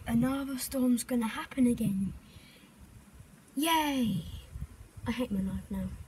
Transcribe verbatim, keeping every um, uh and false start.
another storm's gonna happen again. Yay! I hate my life now.